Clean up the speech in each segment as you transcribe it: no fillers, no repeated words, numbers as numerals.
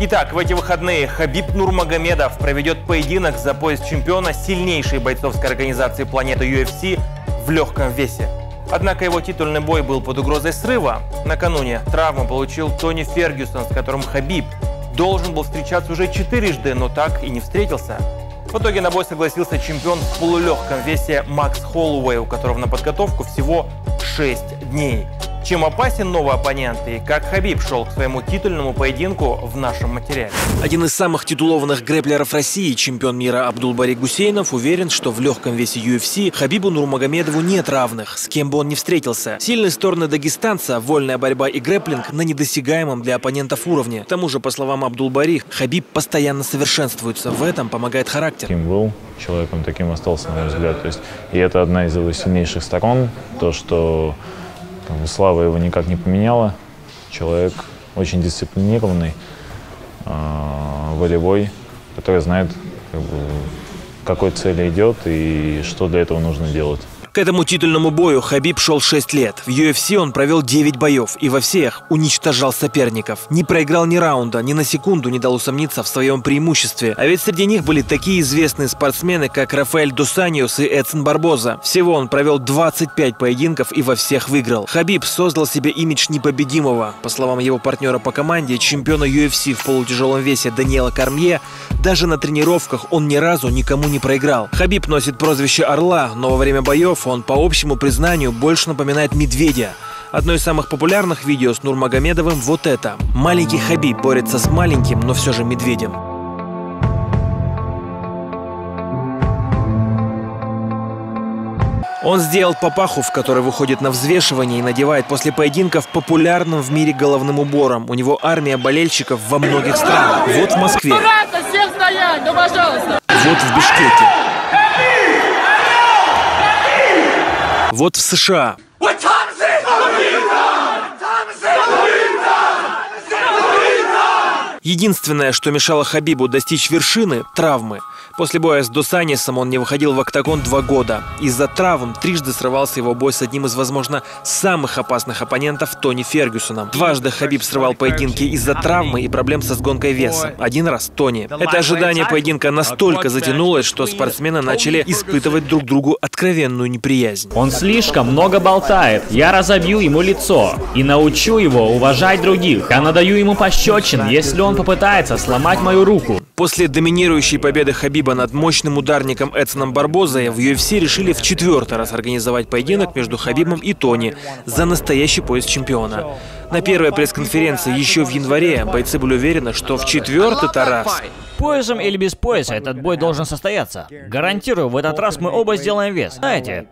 Итак, в эти выходные Хабиб Нурмагомедов проведет поединок за пояс чемпиона сильнейшей бойцовской организации планеты UFC в легком весе. Однако его титульный бой был под угрозой срыва. Накануне травму получил Тони Фергюсон, с которым Хабиб должен был встречаться уже 4-жды, но так и не встретился. В итоге на бой согласился чемпион в полулегком весе Макс Холлоуэй, у которого на подготовку всего 6 дней. Чем опасен новый оппонент и как Хабиб шел к своему титульному поединку в нашем материале. Один из самых титулованных грэпплеров России, чемпион мира Абдулбари Гусейнов, уверен, что в легком весе UFC Хабибу Нурмагомедову нет равных, с кем бы он ни встретился. Сильные стороны дагестанца, вольная борьба и грэпплинг на недосягаемом для оппонентов уровне. К тому же, по словам Абдулбари, Хабиб постоянно совершенствуется. В этом помогает характер. Таким был человеком, таким остался, на мой взгляд. То есть, и это одна из его сильнейших сторон, то, что слава его никак не поменяла. Человек очень дисциплинированный, волевой, который знает, к какой цели идет и что для этого нужно делать. К этому титульному бою Хабиб шел 6 лет. В UFC он провел 9 боев и во всех уничтожал соперников. Не проиграл ни раунда, ни на секунду не дал усомниться в своем преимуществе. А ведь среди них были такие известные спортсмены, как Рафаэль дос Аньос и Эдсон Барбоза. Всего он провел 25 поединков и во всех выиграл. Хабиб создал себе имидж непобедимого. По словам его партнера по команде, чемпиона UFC в полутяжелом весе Даниэла Кормье, даже на тренировках он ни разу никому не проиграл. Хабиб носит прозвище Орла, но во время боев он, по общему признанию, больше напоминает медведя. Одно из самых популярных видео с Нурмагомедовым вот это. Маленький Хабиб борется с маленьким, но все же медведем. Он сделал папаху, в которой выходит на взвешивание и надевает после поединков популярным в мире головным убором. У него армия болельщиков во многих странах. Вот в Москве. Вот в Бишкеке. Вот в США. Единственное, что мешало Хабибу достичь вершины – травмы. После боя с дос Аньосом он не выходил в октагон 2 года. Из-за травм трижды срывался его бой с одним из, возможно, самых опасных оппонентов Тони Фергюсоном. Дважды Хабиб срывал поединки из-за травмы и проблем со сгонкой веса. Один раз Тони. Это ожидание поединка настолько затянулось, что спортсмены начали испытывать друг другу откровенную неприязнь. Он слишком много болтает. Я разобью ему лицо и научу его уважать других. Я надаю ему пощечин, если он попытается сломать мою руку. После доминирующей победы Хабиба над мощным ударником Эдсоном Барбозой в UFC решили в 4-й раз организовать поединок между Хабибом и Тони за настоящий пояс чемпиона. На первой пресс-конференции еще в январе бойцы были уверены, что в 4-й раз. Поясом или без пояса этот бой должен состояться. Гарантирую, в этот раз мы оба сделаем вес. Знаете,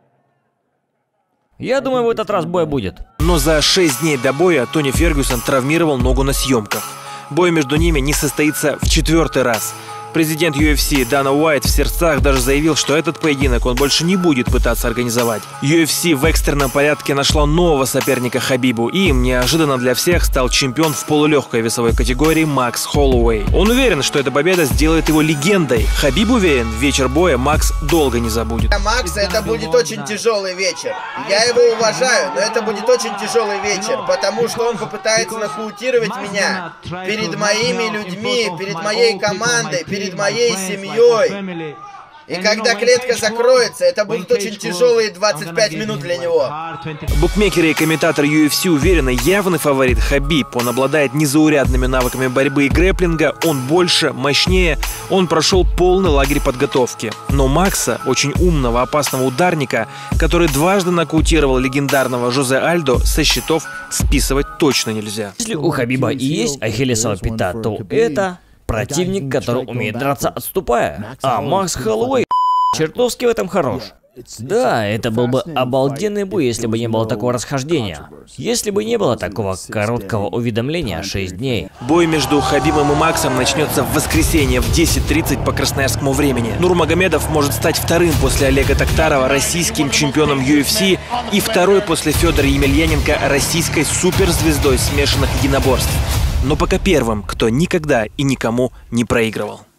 я думаю, в этот раз бой будет. Но за 6 дней до боя Тони Фергюсон травмировал ногу на съемках. Бой между ними не состоится в 4-й раз. Президент UFC Дана Уайт в сердцах даже заявил, что этот поединок он больше не будет пытаться организовать. UFC в экстренном порядке нашла нового соперника Хабибу, и им неожиданно для всех стал чемпион в полулегкой весовой категории Макс Холлоуэй. Он уверен, что эта победа сделает его легендой. Хабиб уверен, вечер боя Макс долго не забудет. Для Макса это будет очень тяжелый вечер. Я его уважаю, но это будет очень тяжелый вечер, потому что он попытается нокаутировать меня перед моими людьми, перед моей командой, перед моей семьей. И когда клетка закроется, это будут очень тяжелые 25 минут для него. Букмекеры и комментаторы UFC уверены, явный фаворит Хабиб. Он обладает незаурядными навыками борьбы и грэпплинга, он больше, мощнее, он прошел полный лагерь подготовки. Но Макса, очень умного, опасного ударника, который дважды нокаутировал легендарного Жозе Альдо, со счетов списывать точно нельзя. Если у Хабиба и есть ахиллесова пята, то это противник, который умеет драться отступая. А Макс Холлоуэй чертовски в этом хорош. Да, это был бы обалденный бой, если бы не было такого расхождения. Если бы не было такого короткого уведомления 6 дней. Бой между Хабибом и Максом начнется в воскресенье в 10:30 по красноярскому времени. Нурмагомедов может стать вторым после Олега Токтарова российским чемпионом UFC и второй после Федора Емельяненко российской суперзвездой смешанных единоборств. Но пока первым, кто никогда и никому не проигрывал.